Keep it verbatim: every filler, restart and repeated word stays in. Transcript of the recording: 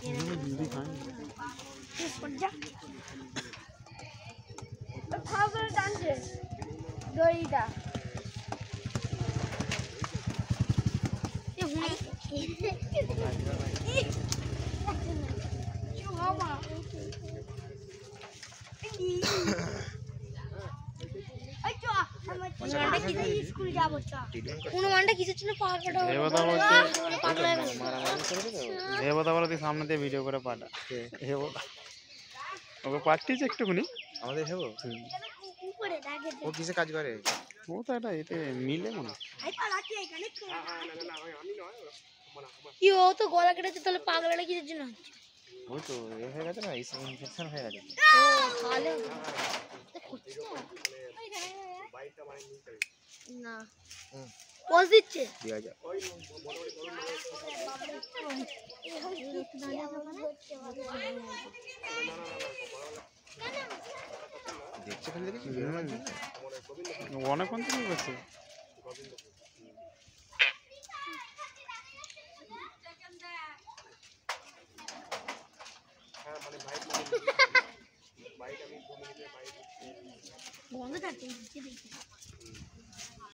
দড়িটা সামনে দিয়ে ভিডিও করে পাঠা ওকে পাঠিয়েছে একটুখানি আমাদের হেবো ও কিসে কাজ করে ও তো এটা এতে মিলে মনে কি ও তো গলা কেটেছে তাহলে পাগলাটা কিসের জন্য হচ্ছে ওই তো এ হয়ে গেছে না ইনফেকশন হয়ে গেছে ও তাহলে না পোজ দিচ্ছে দিয়া যা দেখছে খালি দেখেছি অনেকক্ষণ থেকে গেছে বন্ধ থাকছে